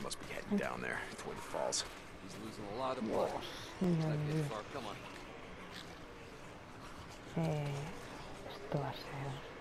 must be heading down there toward the falls. He's losing a lot of blood. Not getting far. Come on. Esto va a ser